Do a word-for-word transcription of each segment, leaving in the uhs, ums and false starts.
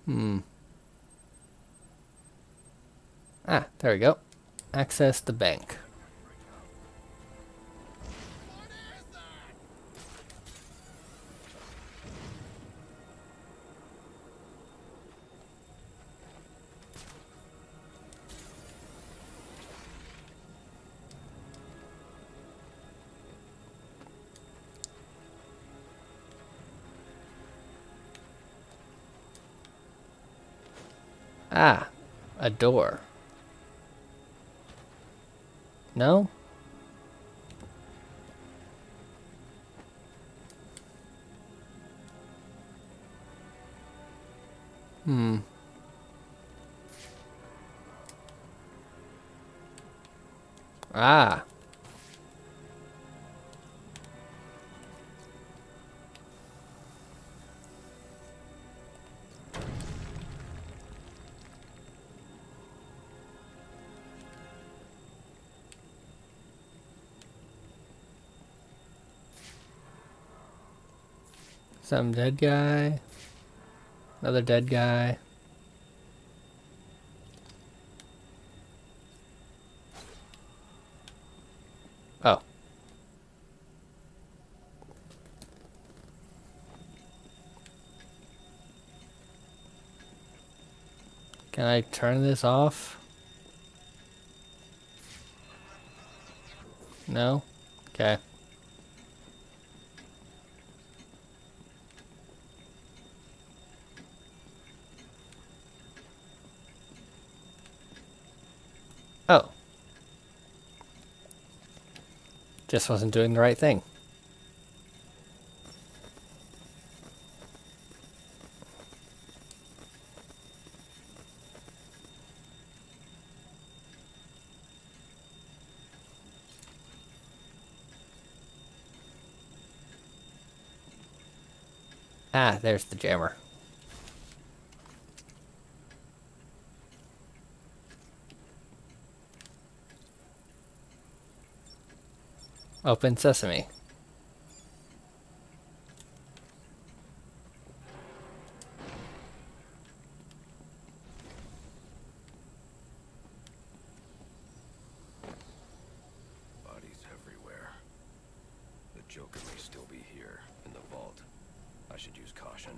Hmm. Ah, there we go. Access the bank. Ah, a door. No? Hmm. Ah. Some dead guy. Another dead guy. Oh. Can I turn this off? No? Okay. Oh. Just wasn't doing the right thing. Ah, there's the jammer. Open sesame. Bodies everywhere. The Joker may still be here, in the vault. I should use caution.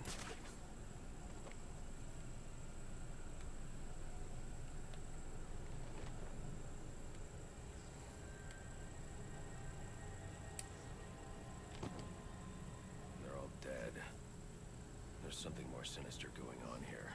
They're all dead. There's something more sinister going on here.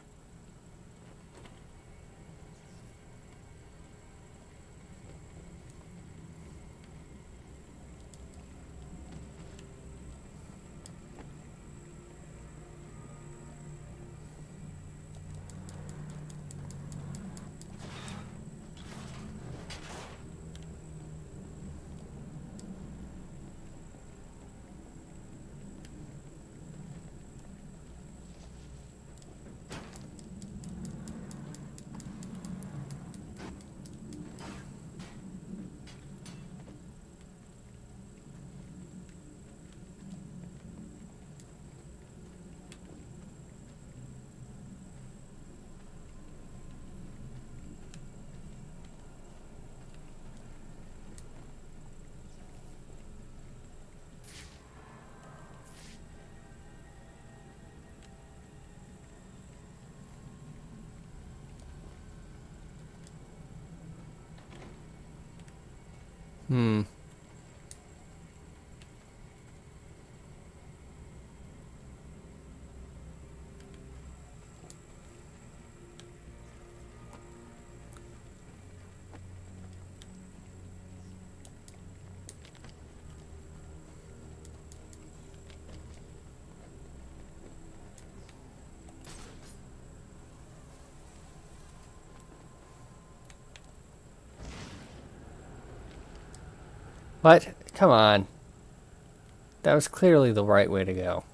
Hmm. What? Come on. That was clearly the right way to go.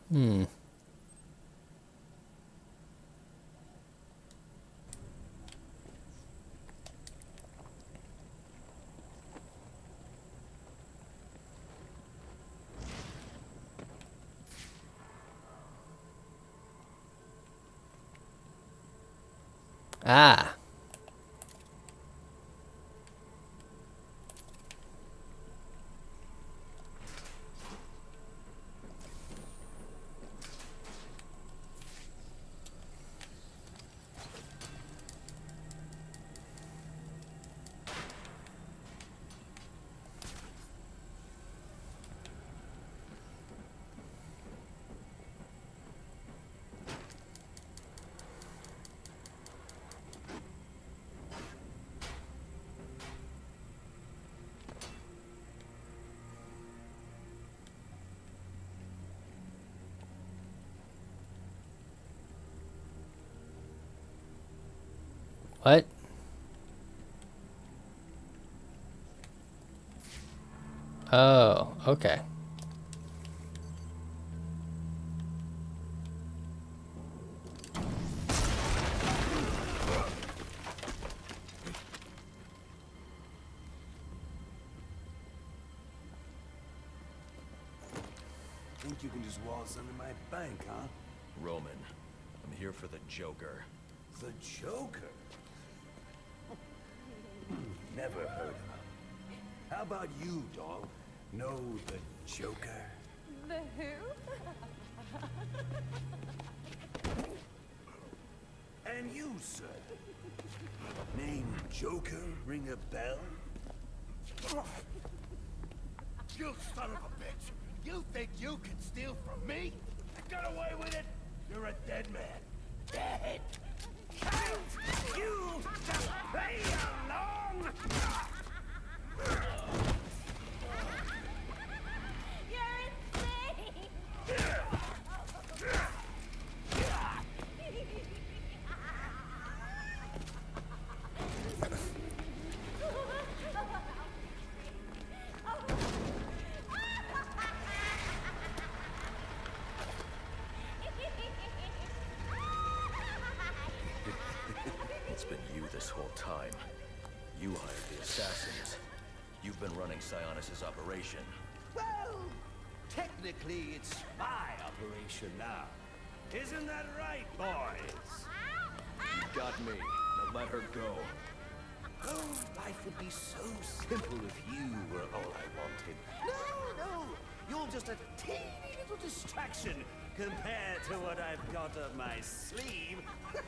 Hmm. Ah. What? Oh, okay. Think you can just waltz under my bank, huh? Roman, I'm here for the Joker. The Joker? Never heard of him. How about you, dog? Know the Joker? The who? And you, sir? Name Joker ring a bell? You son of a bitch! You think you can steal from me? I got away with it? You're a dead man. Dead! Can't you just play along? You're insane! It's been you this whole time. You hired the assassins. You've been running Sionis' operation. Well, technically it's my operation now. Isn't that right, boys? You got me. Now let her go. Oh, life would be so simple if you were all I wanted. No, no, you're just a teeny little distraction compared to what I've got up my sleeve.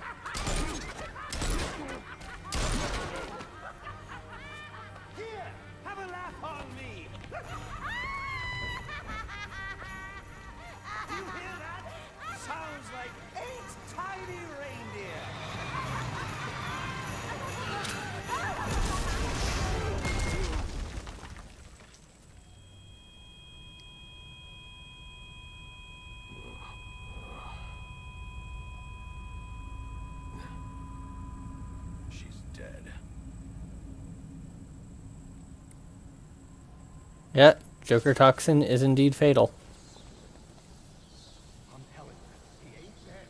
Here, have a laugh on me. You hear that? Sounds like eight tiny reindeer. She's dead. Yeah, Joker toxin is indeed fatal. I'm telling you, he ain't dead.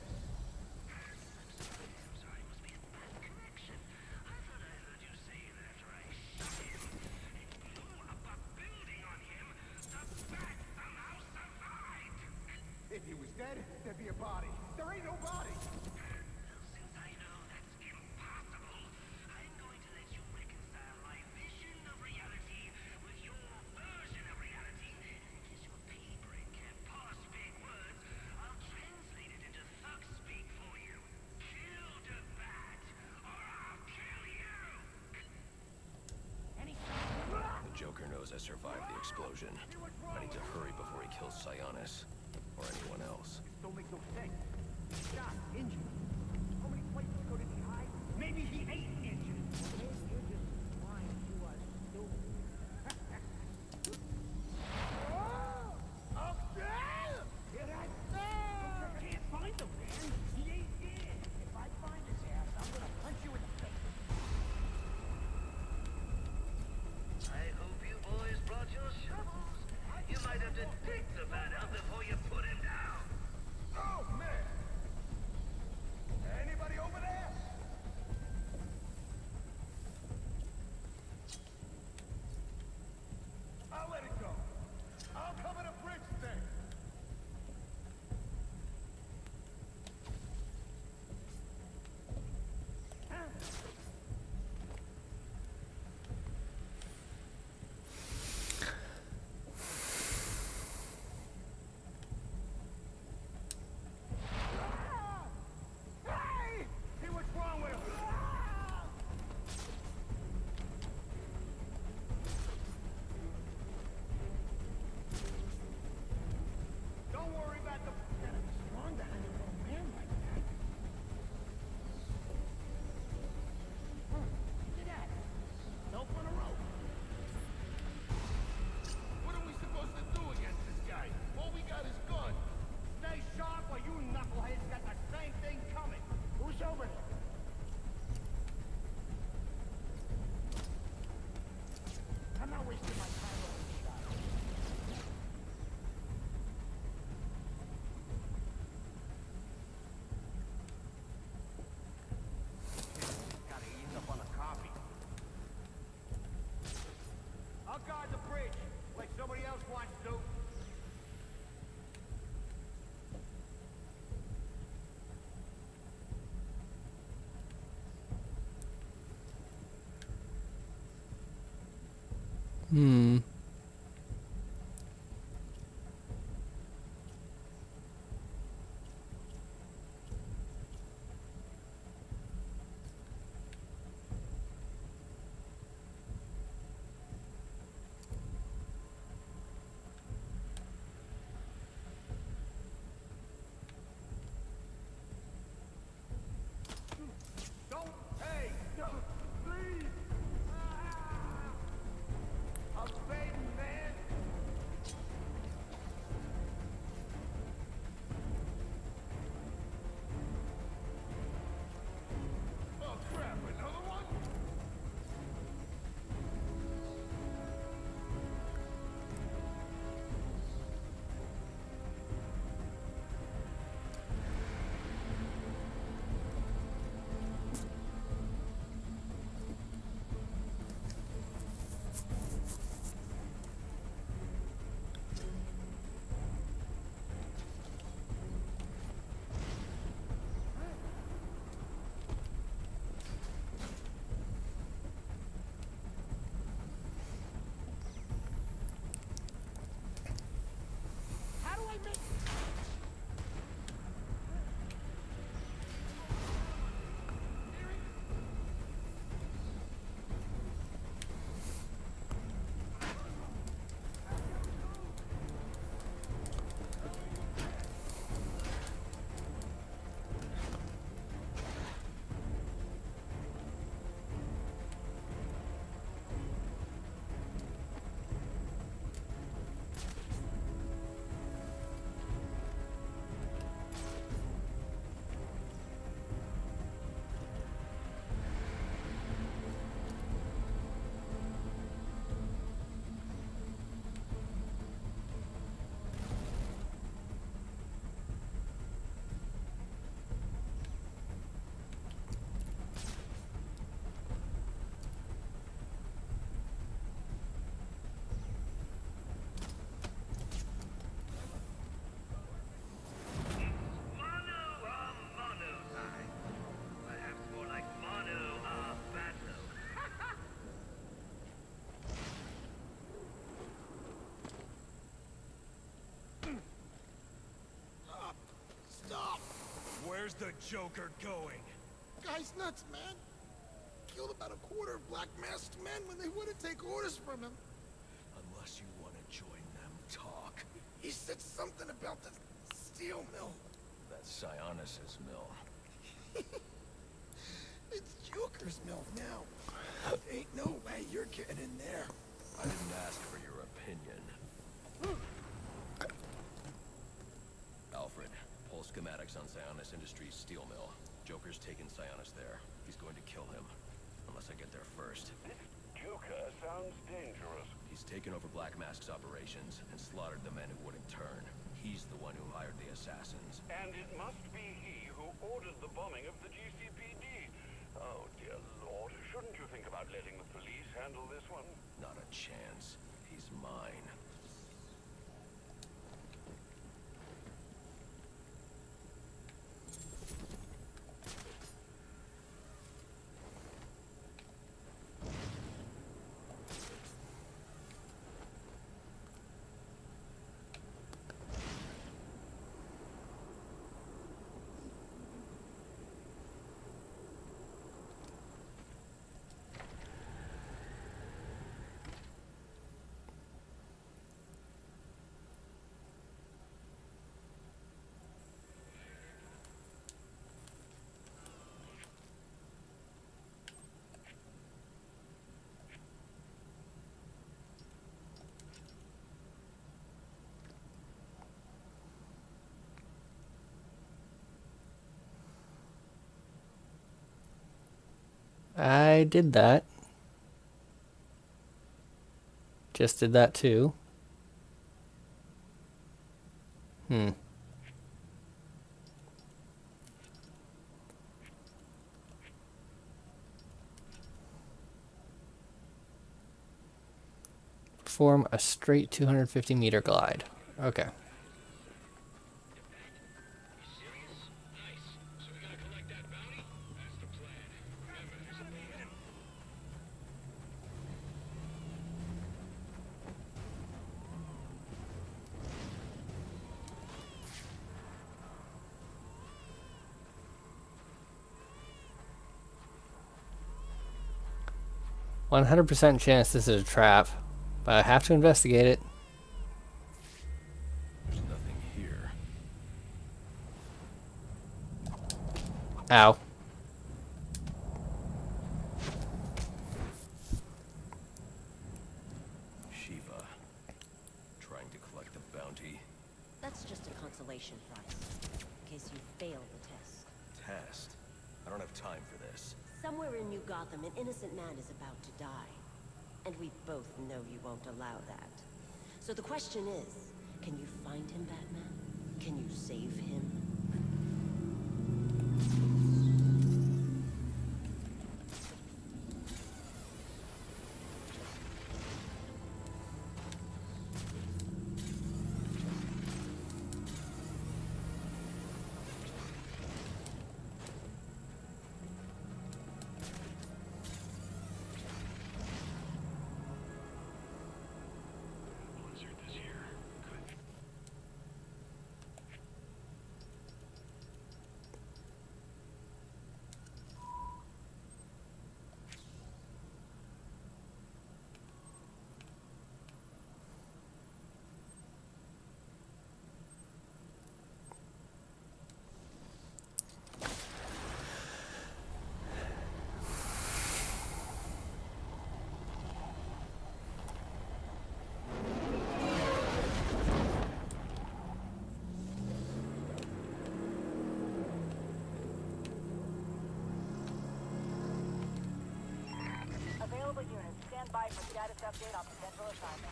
If he was dead, there'd be a body. There ain't no body. Since I know that's impossible, I'm going to let you reconcile my vision of reality with your version of reality. And because your pea brain can't parse big words, I'll translate it into thug speak for you. Kill the bat, or I'll kill you! The Joker knows I survived the explosion. I need to hurry before he kills Sionis. Or anyone else. Don't make no sense. Shot, injured. How many places could he hide? Maybe he ain't injured. You're just lying to us, stupid. Oh! Oh, damn! Hear that? I can't find him, man. He ain't dead. If I find his ass, I'm gonna punch you in the face. I hope you boys brought your shovels. You might have to dig the bat out before you put him down. Hmm. Don't, hey, no, please. Ah, I'm fading, man. Oh crap, another one? How do I make Mono a mono time. Perhaps more like mono a battle. Stop! Where's the Joker going? Guy's nuts, man. Killed about a quarter of Black Masked men when they wouldn't take orders from him. Unless you want to join them, talk. He said something about the steel mill. That's Sionis's mill. It's Joker's mill now. Ain't no way you're getting in there. I didn't ask for your opinion. Alfred, pull schematics on Sionis Industries steel mill. Joker's taken Sionis there. He's going to kill him. Unless I get there first. This Joker sounds dangerous. He's taken over Black Mask's operations and slaughtered the men who wouldn't turn. He's the one who hired the assassins. And it must be he who ordered the bombing of the G C P D. Oh, dear Lord. Shouldn't you think about letting the police handle this one? Not a chance. He's mine. I did that. Just did that too. Hmm. Perform a straight two hundred fifty meter glide. Okay. one hundred percent chance this is a trap, but I have to investigate it. There's nothing here. Ow. Shiva. Trying to collect the bounty. That's just a consolation prize, in case you fail the test. Test. I don't have time for this. Somewhere in New Gotham, an innocent man is about to die. And we both know you won't allow that. So the question is, can you find him, Batman? Can you save him? Available units, stand by for status update on potential assignment.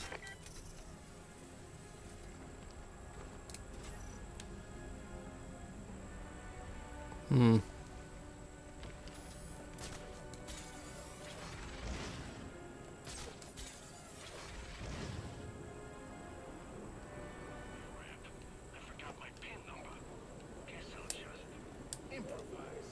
Hmm. I forgot my pin number. Guess I'll just Improvise.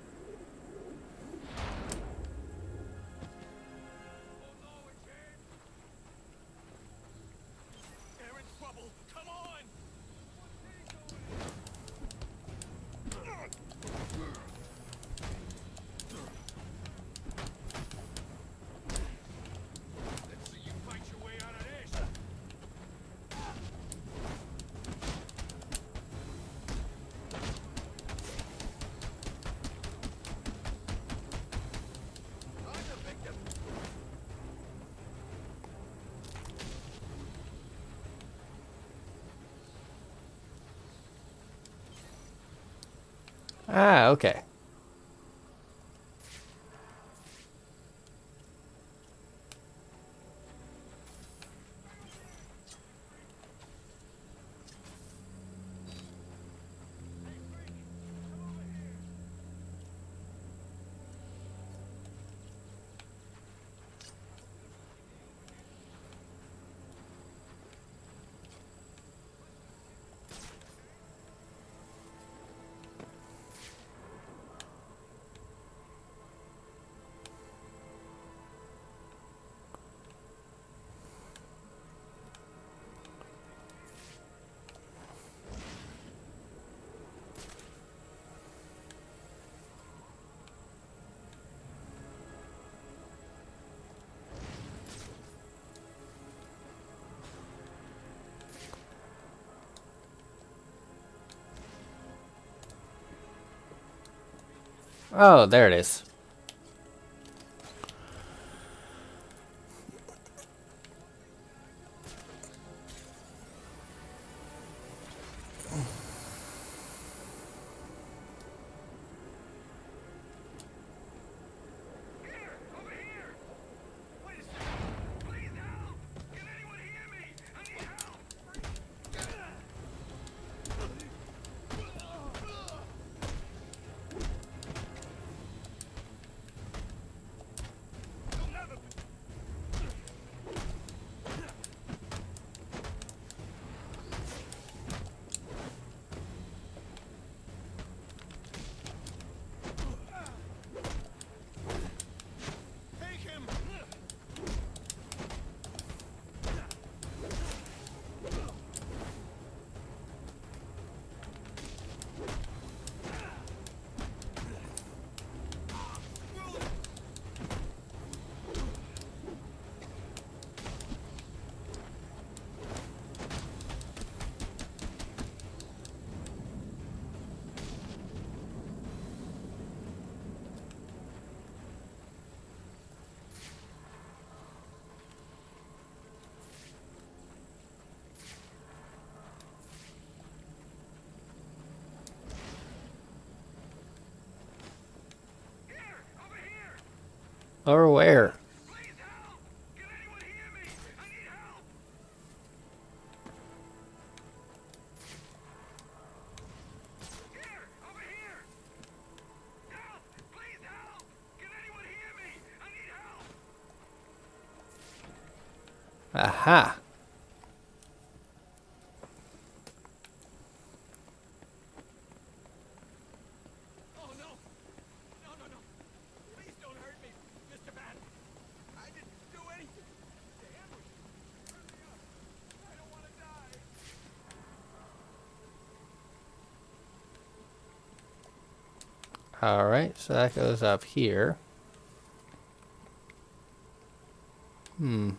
They're in trouble. Come on! Let's see you fight your way out of this. I'm the victim. Ah, okay. Oh, there it is. here! Over here! Wait a second! Please help! Can anyone hear me? I need help! Or where? Please help! Can anyone hear me? I need help! Here! Over here! Help! Please help! Can anyone hear me? I need help! Aha. Oh no! No, no, no! Please don't hurt me, Mister Man! I didn't do anything! The ambush! Hurt me up! I don't want to die! Alright, so that goes up here. Hmm.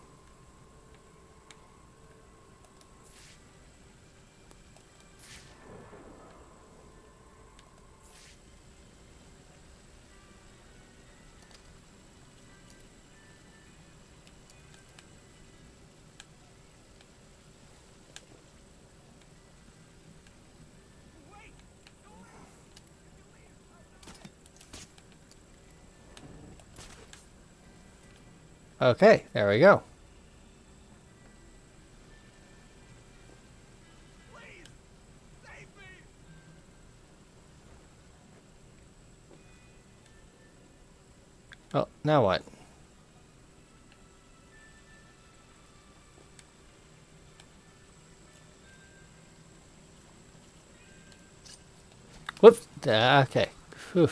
Wait! Okay, there we go. Please! Save me! Oh, now what? Whoops. Ah, okay. Whew.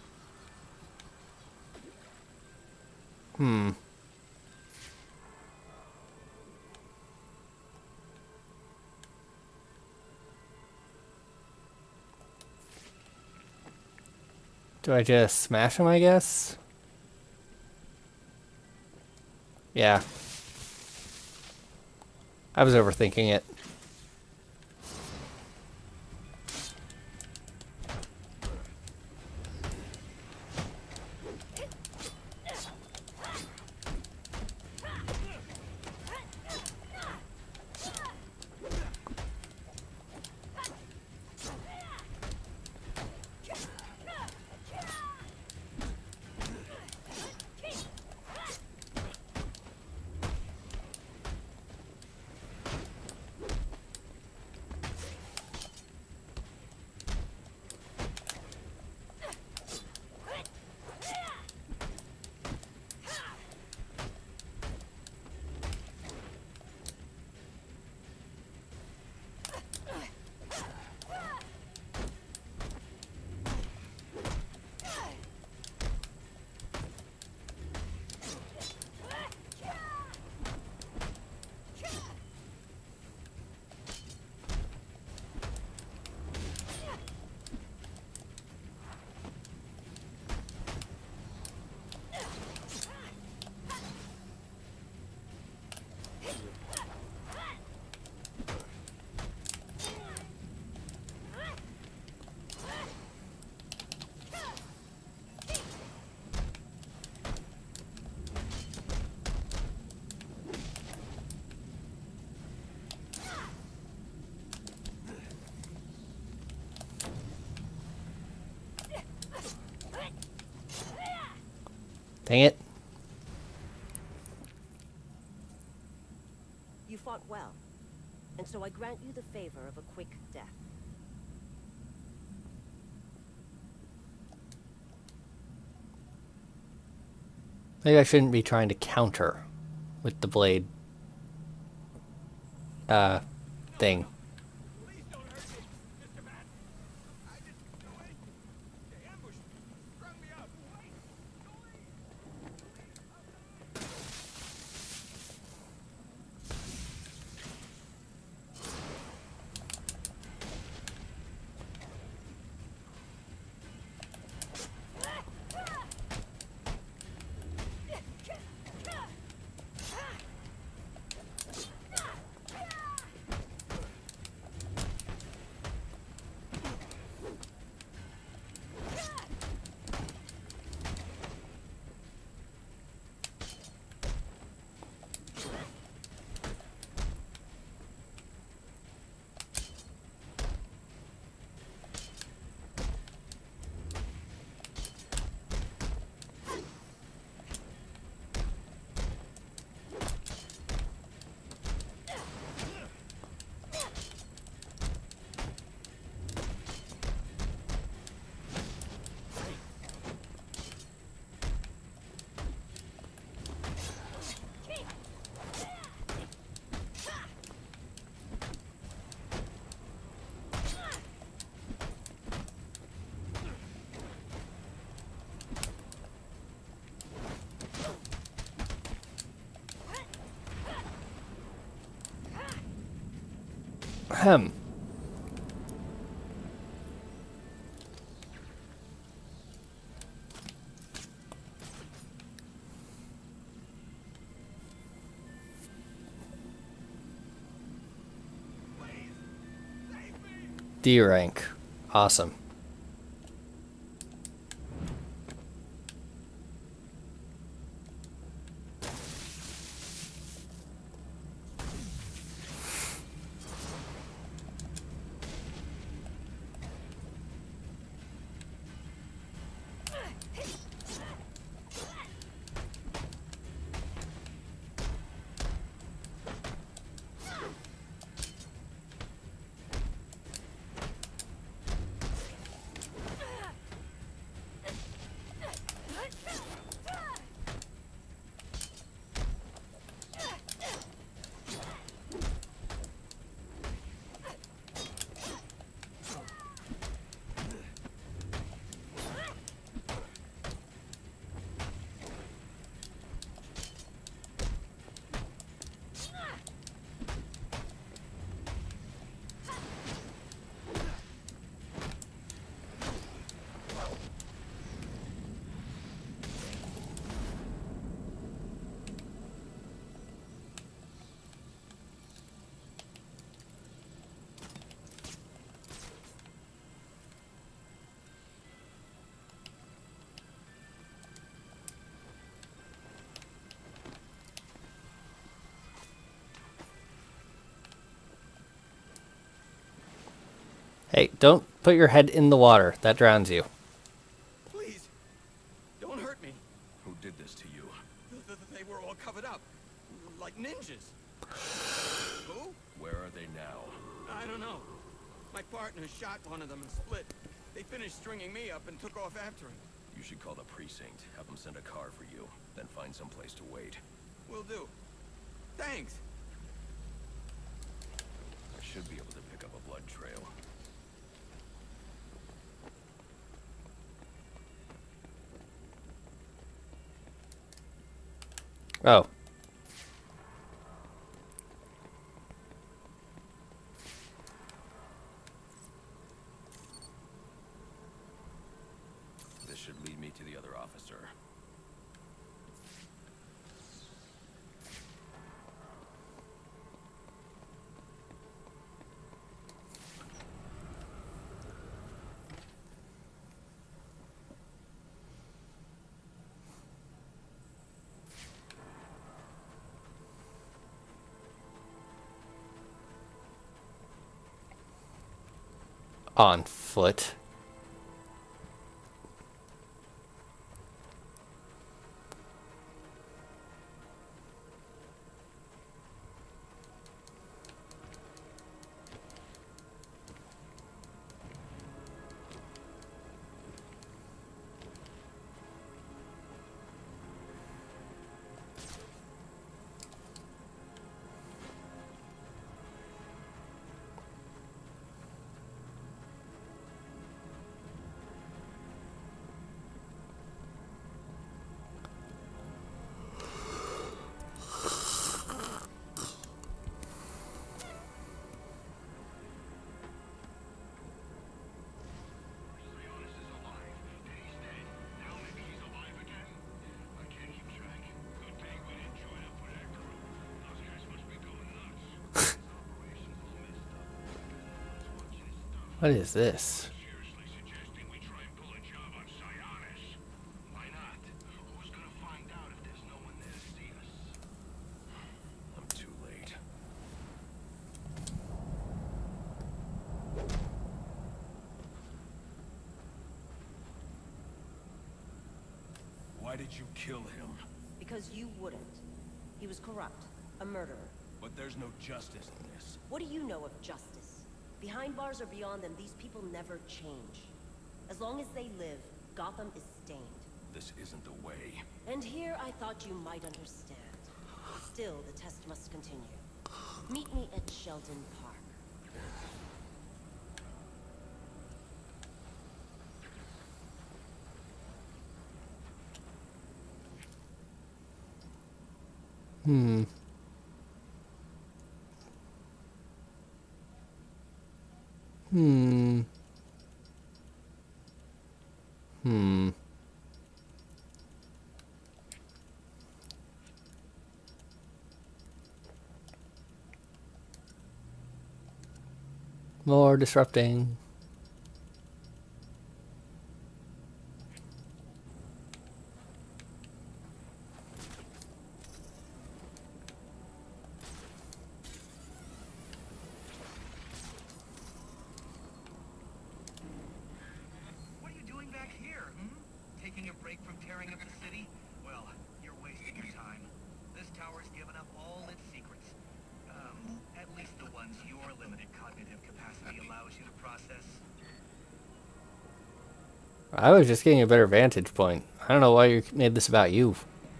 Hmm. Do I just smash him, I guess? Yeah. I was overthinking it. Dang it. You fought well, and so I grant you the favor of a quick death. Maybe I shouldn't be trying to counter with the blade uh thing. Please don't hurt me, Mister Man! I didn't do anything! The ambush strung me up! Wait! Ahem. D rank. Awesome. Hey, don't put your head in the water. That drowns you. Please, don't hurt me. Who did this to you? Th th they were all covered up, like ninjas. Who? Where are they now? I don't know. My partner shot one of them and split. They finished stringing me up and took off after him. You should call the precinct. Have them send a car for you. Then find some place to wait. Will do. Thanks. I should be able to pick up a blood trail. Oh. This should lead me to the other officer. On foot. What is this? I'm too late. Why did you kill him? Because you wouldn't. He was corrupt. A murderer. But there's no justice in this. What do you know of justice? Behind bars or beyond them, these people never change. As long as they live, Gotham is stained. This isn't the way. And here I thought you might understand. Still, the test must continue. Meet me at Sheldon Park. Hmm. Hmm. Hmm. More disrupting. What are you doing back here, hmm? Taking a break from tearing up the city? Well, you're wasting your time. This tower's given up all its secrets. Um, at least the ones your limited cognitive capacity allows you to process. I was just getting a better vantage point. I don't know why you made this about you.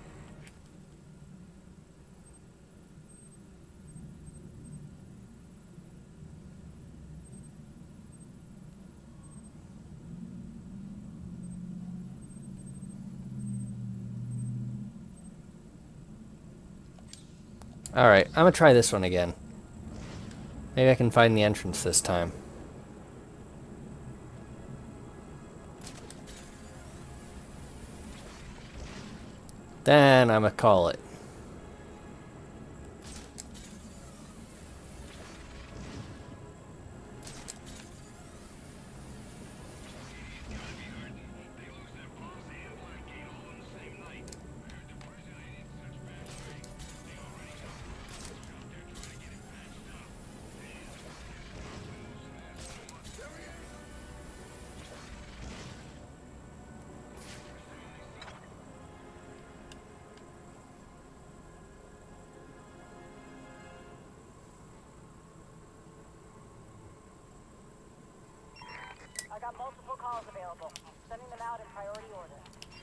Alright, I'm gonna try this one again. Maybe I can find the entrance this time. Then I'm gonna call it. I got multiple calls available. Sending them out in priority order.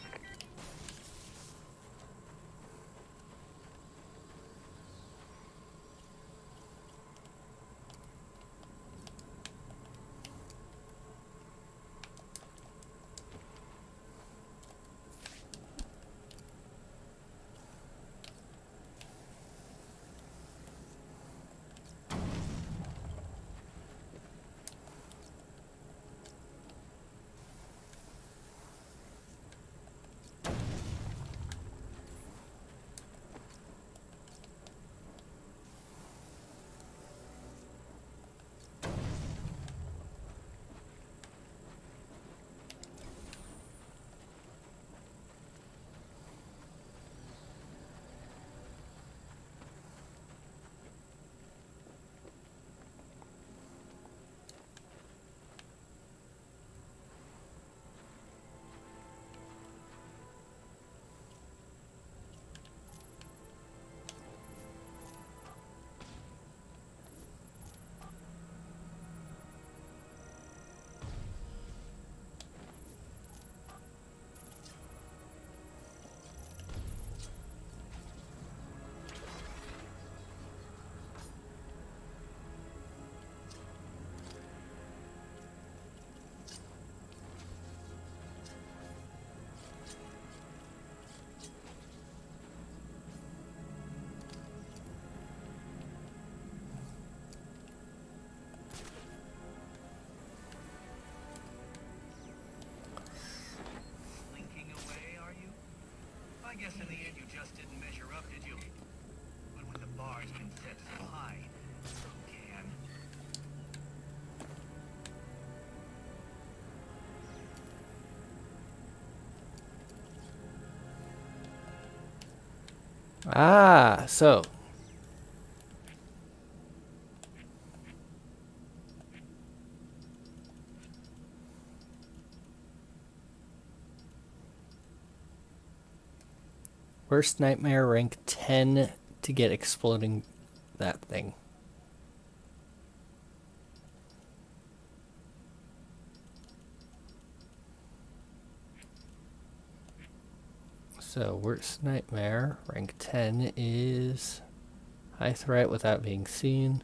Slinking away, are you? I guess in the end you just didn't measure up, did you? But when the bar's been set so high, who can? Ah, so. Worst nightmare rank ten to get exploding that thing. So worst nightmare rank ten is high threat without being seen.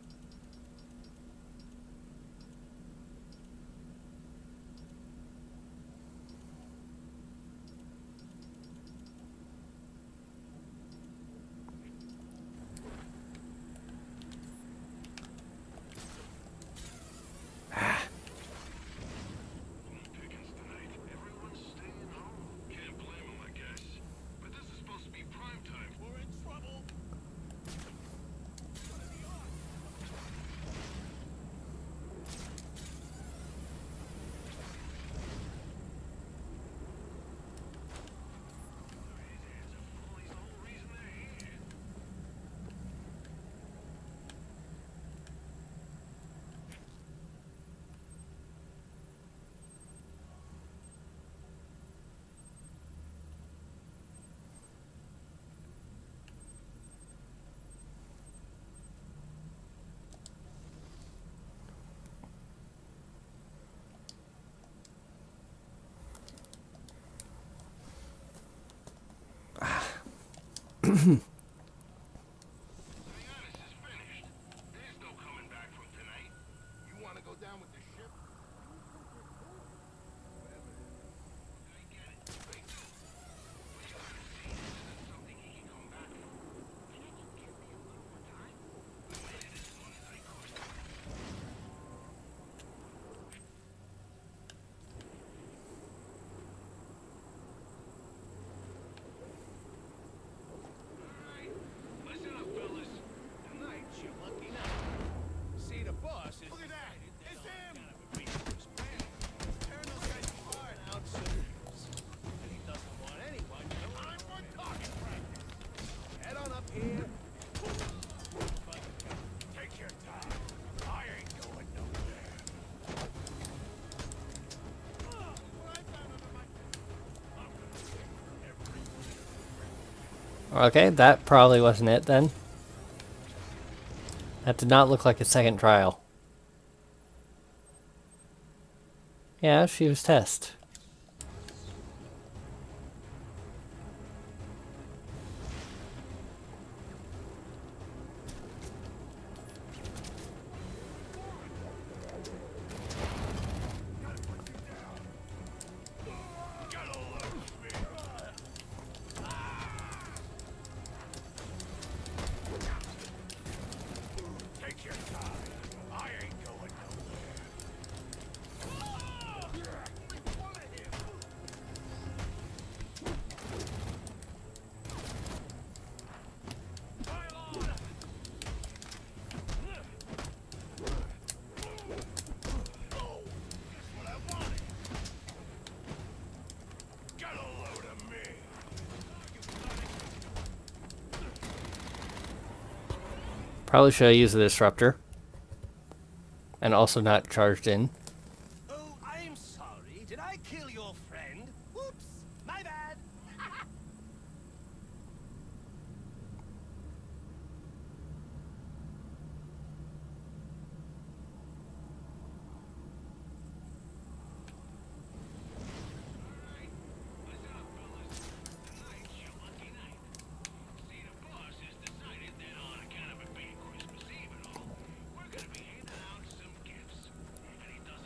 There's no coming back from tonight. You want to go down with the ship? I get it. I do. We gotta see this is something he can come back from. Can't you give me a little more time? I waited as long as I could. Alright, listen up, fellas. Tonight's your lucky night. See, the boss is... Look at that! It's him! Tearing those guys apart out soon. And he doesn't want anyone to know. I'm for talking practice. Head on up here. But take your time. I ain't going nowhere. Oh, what I found under my... I'm gonna take every... Okay, that probably wasn't it then. That did not look like a second trial. Yeah, she was Test. Take your time. I ain't going nowhere. Probably should have used the disruptor. And also not charged in. Oh, I'm sorry. Did I kill your friend? Whoops! My bad! We're gonna be handing out some gifts. And he doesn't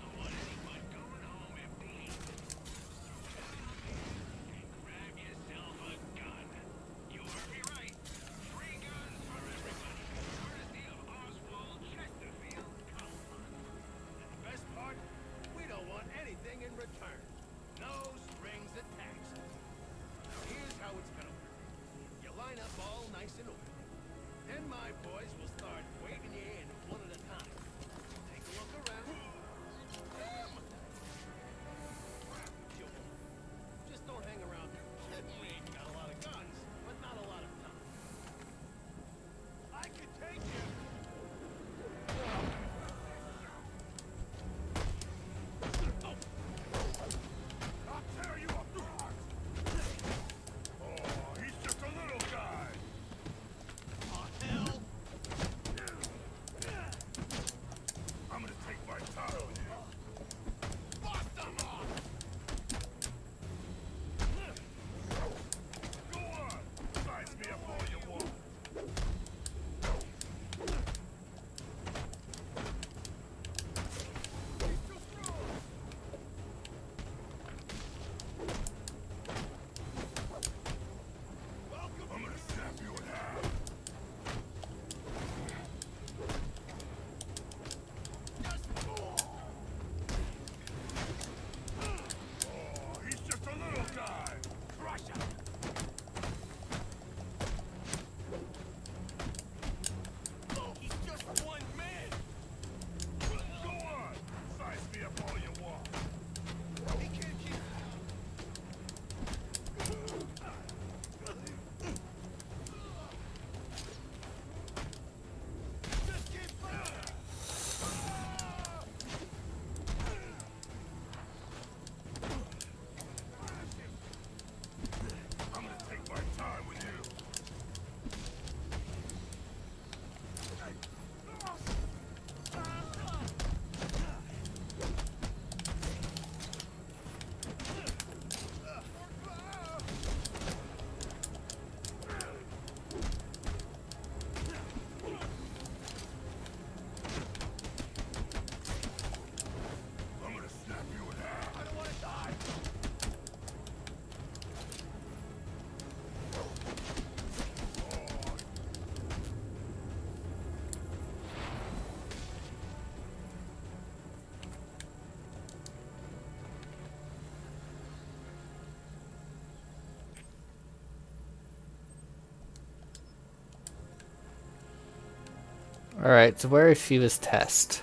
Alright, so where is Shiva's test?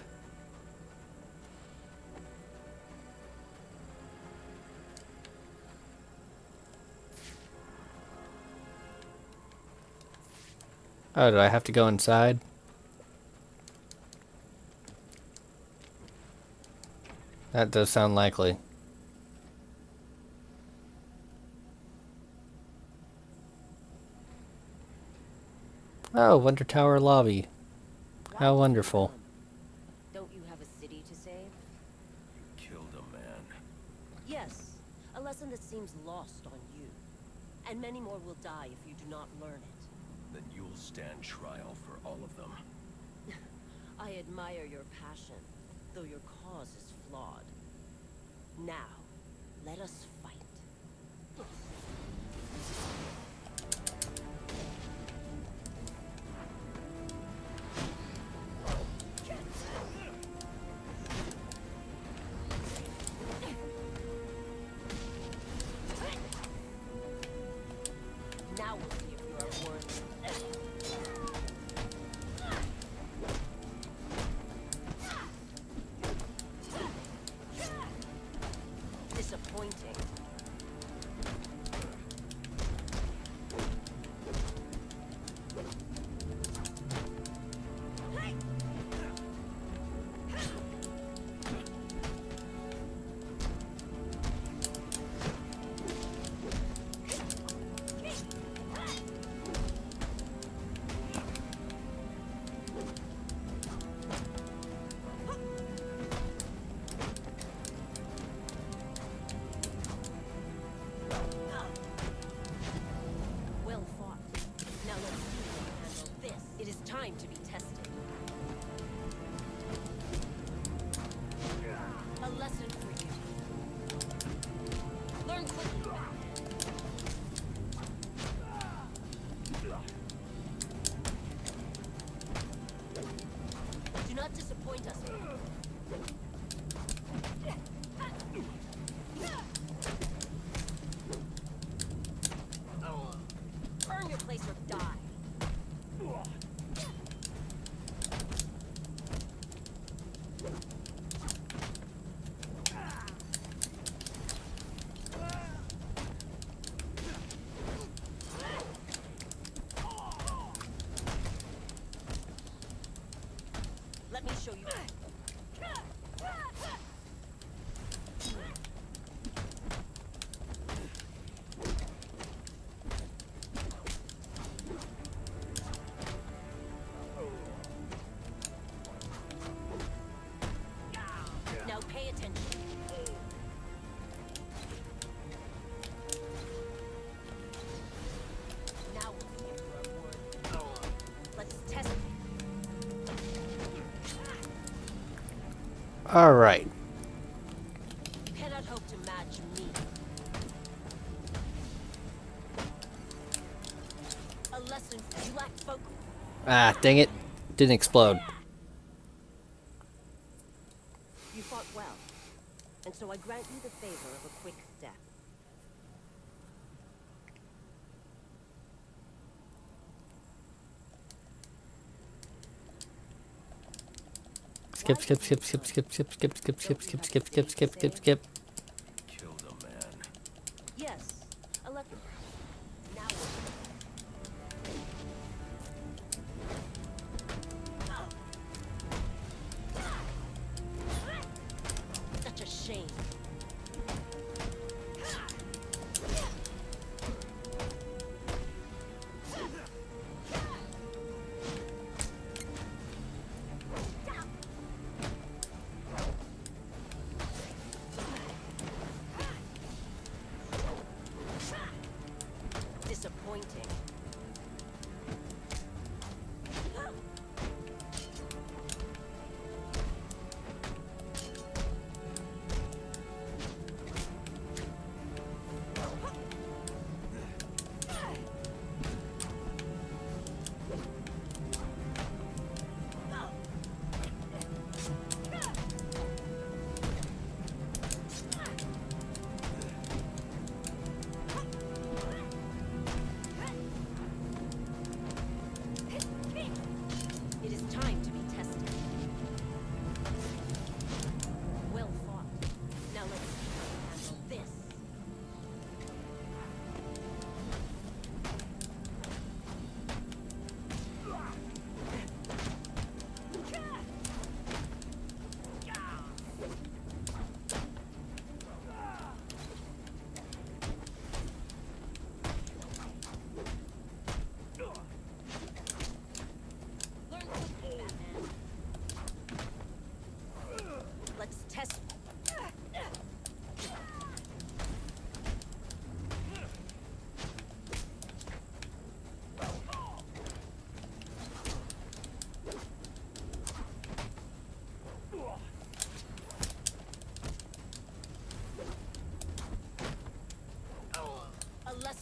Oh, do I have to go inside? That does sound likely. Oh, Wonder Tower lobby. How wonderful. Don't you have a city to save? You killed a man. Yes, a lesson that seems lost on you. And many more will die if you do not learn it. Then you'll stand trial for all of them. I admire your passion, though your cause is flawed. Now, let us fight. Now we'll see if you are worthy. Disappointing. Well fought. Now let's see how you handle this. It is time to be tested. A lesson for you. Learn quickly. Do not disappoint us. Earn your place or die. Let me show you. Now pay attention. Now we'll see if you're worthy. Let's test it. Alright. You cannot hope to match me. A lesson for you lack focus. Ah, dang it. Didn't explode. You fought well, and so I grant you the favor of a quick death. Skip, skip, skip, skip, skip, skip, skip, skip, skip, skip, skip, skip, skip, skip, skip. Killed a man. Yes, a lesson. Now. Such a shame. Disappointing.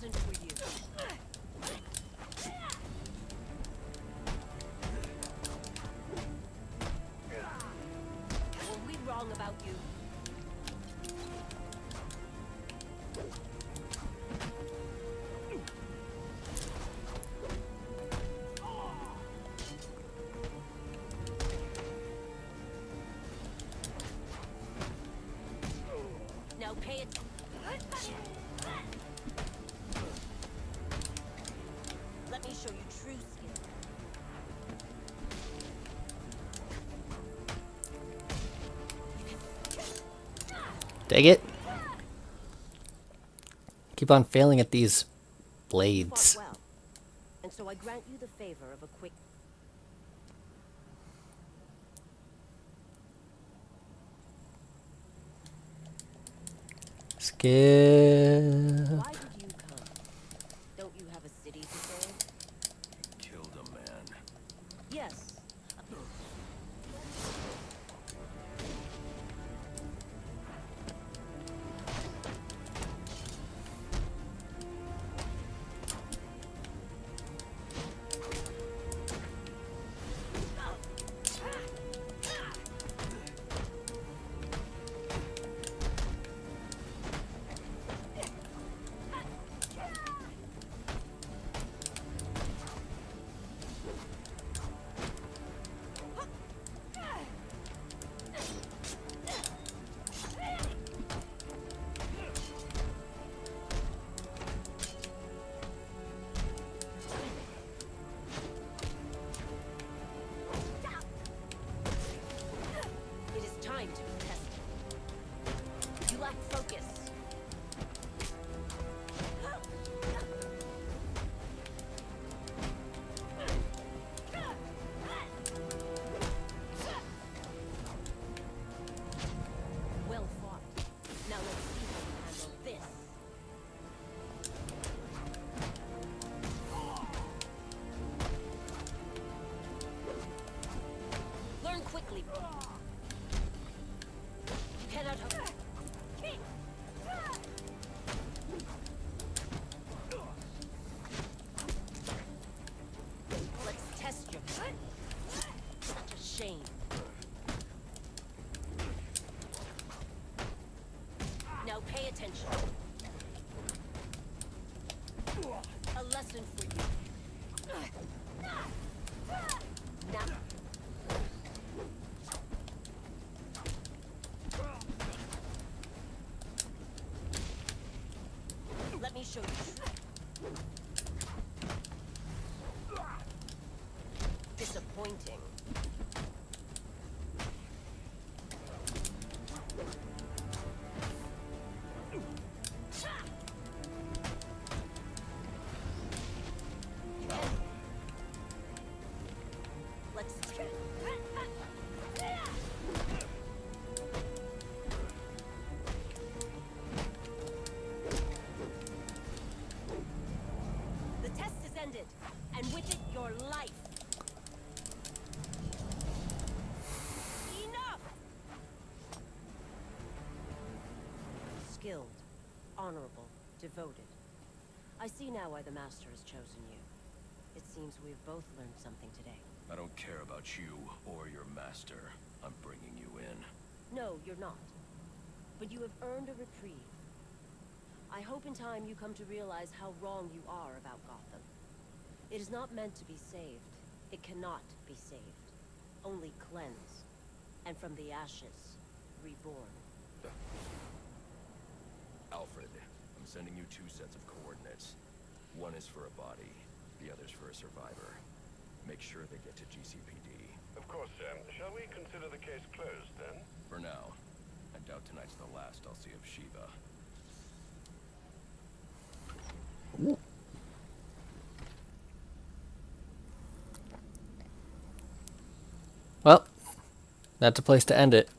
lesson for you. Were we wrong about you? Now pay it. Let me show you true skill. Dang it. Keep on failing at these You fought blades. well, and so I grant you the favor of a quick. Skill. Why did you come? Don't you have a city to save? Killed a man. Yes. It is time to be tested. You lack focus. Well fought. Now let's see how you handle this. Learn quickly. You cannot hope. Let's test your. Such a shame. Now pay attention. A lesson for you. Now. Let me show you. Disappointing. Let's. The test is ended, and with it, your life. Enough! Skilled, honorable, devoted. I see now why the Master has chosen you. It seems we've both learned something today. I don't care about you or your master. I'm bringing you in. No, you're not. But you have earned a reprieve. I hope in time you come to realize how wrong you are about Gotham. It is not meant to be saved. It cannot be saved. Only cleansed. And from the ashes, reborn. Alfred, I'm sending you two sets of coordinates. One is for a body, the other's for a survivor. Make sure they get to G C P D. Of course, Sam. Shall we consider the case closed, then? For now. I doubt tonight's the last I'll see of Shiva. Well, that's a place to end it.